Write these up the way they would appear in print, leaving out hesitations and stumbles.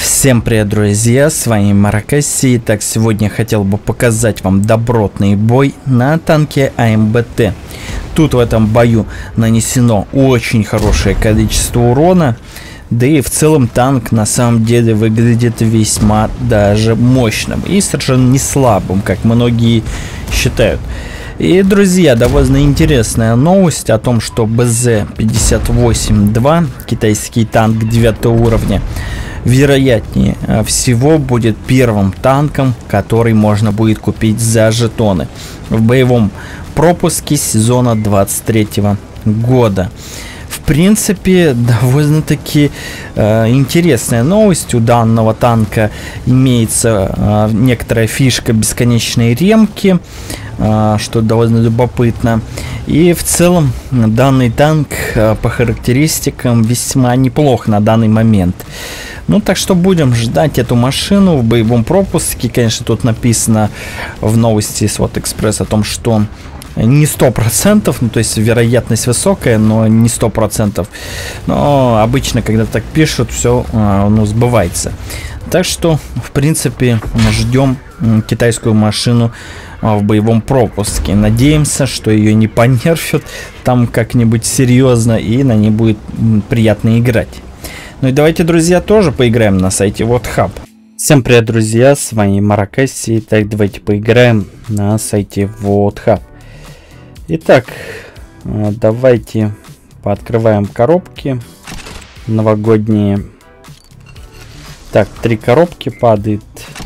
Всем привет, друзья, с вами Маракаси. Итак, сегодня я хотел бы показать вам добротный бой на танке АМБТ. Тут в этом бою нанесено очень хорошее количество урона, да и в целом танк на самом деле выглядит весьма даже мощным и совершенно не слабым, как многие считают. И, друзья, довольно интересная новость о том, что БЗ-58-2, китайский танк 9 уровня, вероятнее всего будет первым танком, который можно будет купить за жетоны в боевом пропуске сезона 23 года. В принципе, довольно-таки интересная новость. У данного танка имеется некоторая фишка бесконечной ремки, что довольно любопытно. И в целом данный танк по характеристикам весьма неплох на данный момент. Ну, так что будем ждать эту машину в боевом пропуске. Конечно, тут написано в новости SWAT Express о том, что не 100%, ну, то есть вероятность высокая, но не 100%. Но обычно, когда так пишут, все сбывается. Так что, в принципе, ждем китайскую машину в боевом пропуске. Надеемся, что ее не понерфят там как-нибудь серьезно, и на ней будет приятно играть. Ну и давайте, друзья, тоже поиграем на сайте WhatHub. Всем привет, друзья, с вами Маракаси. Итак, давайте поиграем на сайте WhatHub. Итак, давайте пооткрываем коробки новогодние. Так, 3 коробки падает.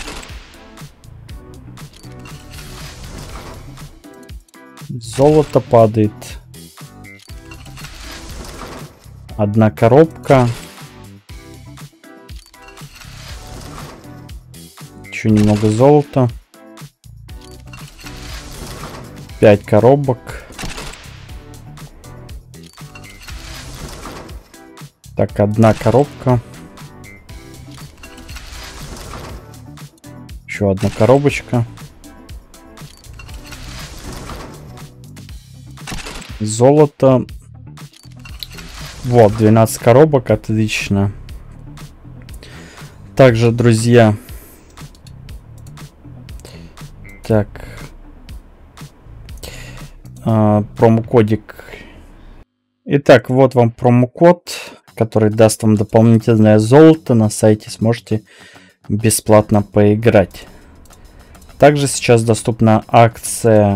Золото падает. 1 коробка. Еще немного золота. 5 коробок. Так, 1 коробка. Еще 1 коробочка. Золото. Вот, 12 коробок, отлично. Также, друзья, так, промокодик. Итак, вот вам промокод, который даст вам дополнительное золото. На сайте сможете бесплатно поиграть. Также сейчас доступна акция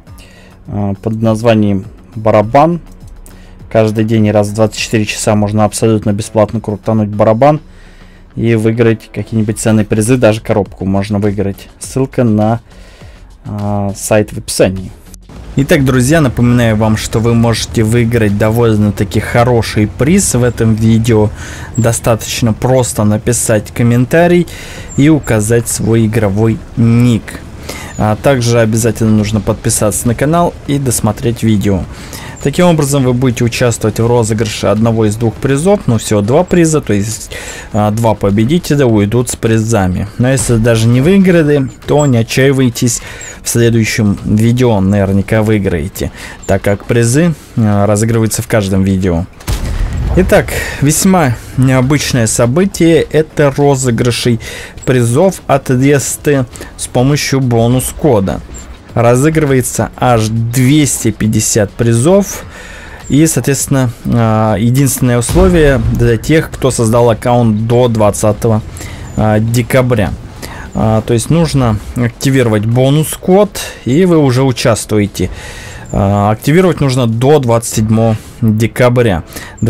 под названием барабан. Каждый день и раз в 24 часа можно абсолютно бесплатно крутануть барабан и выиграть какие-нибудь ценные призы. Даже коробку можно выиграть. Ссылка на сайт в описании. Итак, друзья, напоминаю вам, что вы можете выиграть довольно-таки хороший приз в этом видео. Достаточно просто написать комментарий и указать свой игровой ник. Также обязательно нужно подписаться на канал и досмотреть видео. Таким образом, вы будете участвовать в розыгрыше одного из 2 призов, но всего 2 приза, то есть 2 победителя уйдут с призами. Но если даже не выиграли, то не отчаивайтесь, в следующем видео наверняка выиграете, так как призы разыгрываются в каждом видео. Итак, весьма необычное событие — это розыгрыши призов от Весты с помощью бонус-кода. Разыгрывается аж 250 призов. И, соответственно, единственное условие для тех, кто создал аккаунт до 20 декабря. То есть нужно активировать бонус-код, и вы уже участвуете. Активировать нужно до 27 декабря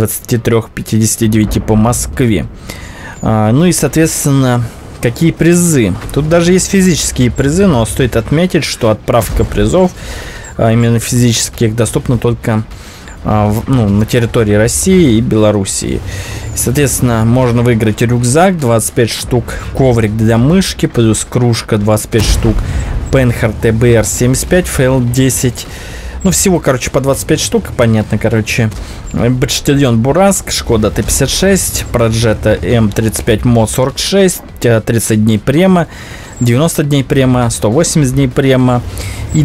23:59 по Москве. Ну и, соответственно, какие призы? Тут даже есть физические призы, но стоит отметить, что отправка призов, именно физических, доступна только на территории России и Белоруссии. Соответственно, можно выиграть рюкзак 25 штук, коврик для мышки, плюс кружка 25 штук, Пенхард ТБР 75, ФЛ 10. Ну, всего, короче, по 25 штук, понятно, короче. Баштильон Бураск, Шкода Т-56, Проджета М35 Мод 46, 30 дней према, 90 дней према, 180 дней према и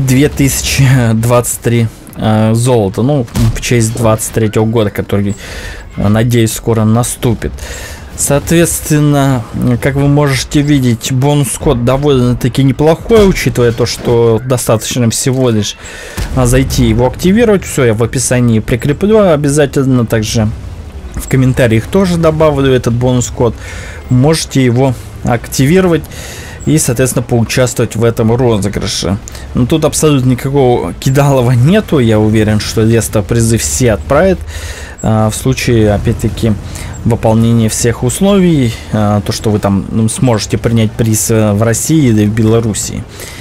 2023 золота. Ну, в честь 23 года, который, надеюсь, скоро наступит. Соответственно, как вы можете видеть, бонус-код довольно-таки неплохой, учитывая то, что достаточно всего лишь зайти его активировать. Все, я в описании прикреплю обязательно, также в комментариях тоже добавлю этот бонус-код. Можете его активировать и, соответственно, поучаствовать в этом розыгрыше. Но тут абсолютно никакого кидалова нету. Я уверен, что Леста призы все отправит в случае, опять-таки, выполнения всех условий. То, что вы там сможете принять приз в России или в Белоруссии.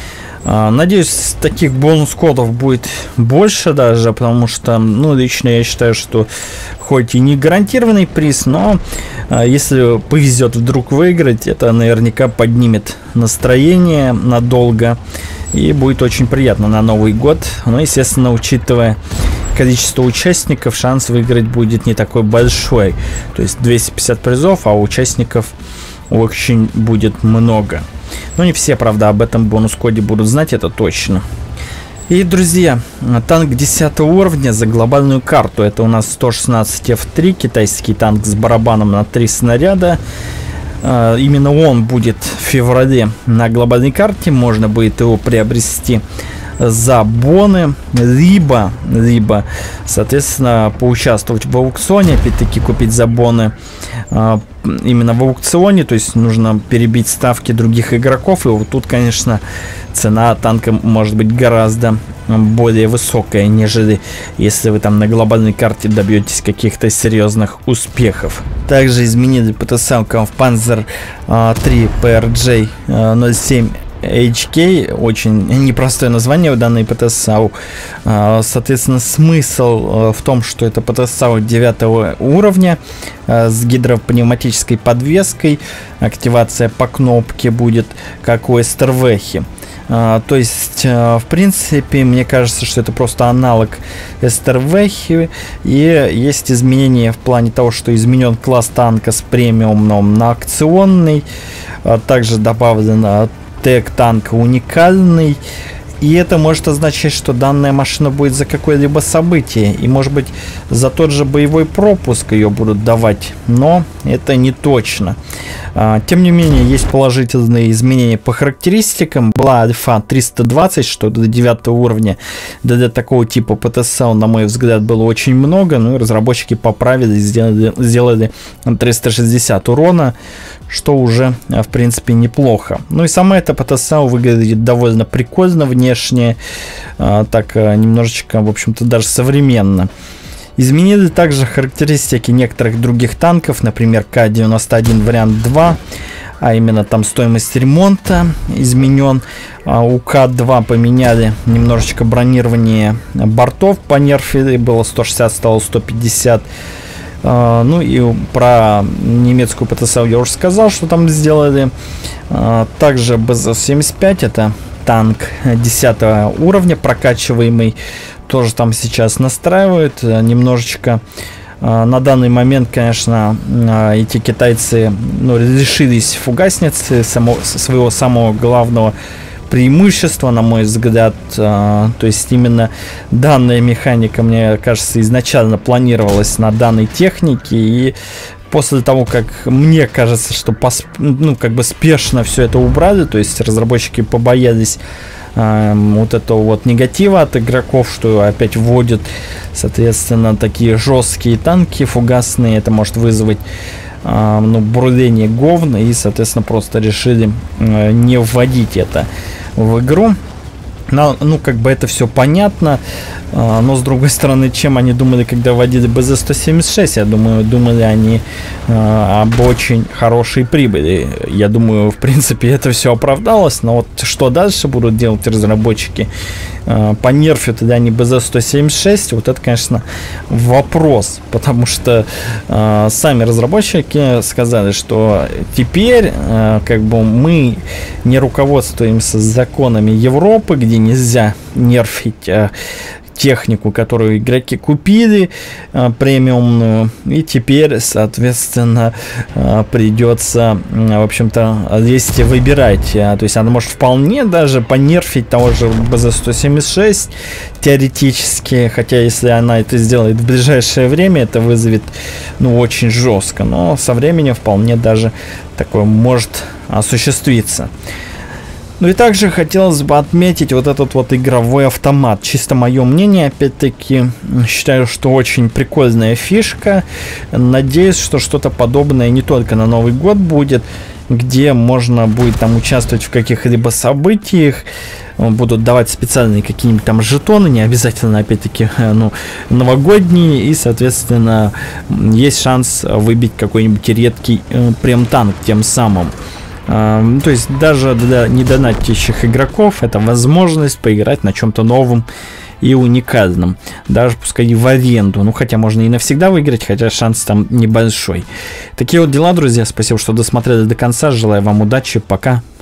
Надеюсь, таких бонус-кодов будет больше даже, потому что, лично я считаю, что хоть и не гарантированный приз, но если повезет вдруг выиграть, это наверняка поднимет настроение надолго и будет очень приятно на Новый год. Но, естественно, учитывая количество участников, шанс выиграть будет не такой большой. То есть 250 призов, а участников очень будет много. Но не все, правда, об этом бонус-коде будут знать, это точно. И, друзья, танк 10 уровня за глобальную карту. Это у нас 116 F3, китайский танк с барабаном на 3 снаряда. Именно он будет в феврале на глобальной карте. Можно будет его приобрести за боны, либо, соответственно, поучаствовать в аукционе, опять-таки купить за боны именно в аукционе, то есть нужно перебить ставки других игроков, и вот тут, конечно, цена танка может быть гораздо более высокая, нежели если вы там на глобальной карте добьетесь каких-то серьезных успехов. Также изменили ПТСАУ Kampfpanzer 3 PRJ 07 HK, очень непростое название у данной ПТСАУ. Соответственно, смысл в том, что это ПТСАУ 9 уровня с гидропневматической подвеской. Активация по кнопке будет как у Эстервехи. То есть, в принципе, мне кажется, что это просто аналог Эстервехи. И есть изменения в плане того, что изменен класс танка с премиумом на акционный. Также добавлено тег танка уникальный. И это может означать, что данная машина будет за какое-либо событие. И, может быть, за тот же боевой пропуск ее будут давать. Но это не точно. Тем не менее, есть положительные изменения по характеристикам. Была альфа 320, что до 9 уровня. Для такого типа ПТСАУ, на мой взгляд, было очень много. Ну и разработчики поправили, сделали 360 урона, что уже, в принципе, неплохо. Ну и сама эта ПТСАУ выглядит довольно прикольно внешне, так немножечко, в общем-то, даже современно. Изменили также характеристики некоторых других танков, например, К-91 вариант 2, а именно там стоимость ремонта изменен. У К-2 поменяли немножечко бронирование бортов, понерфили, было 160, стало 150. Ну и про немецкую ПТСАУ я уже сказал, что там сделали. Также БЗ-75, это танк 10 уровня, прокачиваемый, тоже там сейчас настраивают немножечко. На данный момент, конечно, эти китайцы лишились фугасницы, своего самого главного преимущества, на мой взгляд. То есть именно данная механика, мне кажется, изначально планировалась на данной технике, и после того, как мне кажется, что как бы спешно все это убрали, то есть разработчики побоялись вот этого вот негатива от игроков, что опять вводят, соответственно, такие жесткие танки фугасные, это может вызвать бурление говна, и, соответственно, просто решили не вводить это в игру. Ну, как бы это все понятно, но, с другой стороны, чем они думали, когда вводили БЗ-176? Я думаю, думали они об очень хорошей прибыли. Я думаю, в принципе, это все оправдалось, но вот что дальше будут делать разработчики? Понерфят ли они БЗ-176? Вот это, конечно, вопрос, потому что сами разработчики сказали, что теперь как бы мы не руководствуемся законами Европы, где нельзя нерфить технику, которую игроки купили, премиумную, и теперь, соответственно, придется, в общем-то, здесь выбирать. То есть она может вполне даже понерфить того же БЗ-176 теоретически, хотя если она это сделает в ближайшее время, это вызовет, ну, очень жестко, но со временем вполне даже такое может осуществиться. Ну и также хотелось бы отметить вот этот вот игровой автомат. Чисто мое мнение, опять-таки, считаю, что очень прикольная фишка. Надеюсь, что что-то подобное не только на Новый год будет, где можно будет там участвовать в каких-либо событиях, будут давать специальные какие-нибудь там жетоны, не обязательно, опять-таки, ну, новогодние, и, соответственно, есть шанс выбить какой-нибудь редкий прем-танк тем самым. То есть даже для недонатящих игроков это возможность поиграть на чем-то новом и уникальном, даже пускай и в аренду, ну хотя можно и навсегда выиграть, хотя шанс там небольшой. Такие вот дела, друзья, спасибо, что досмотрели до конца, желаю вам удачи, пока.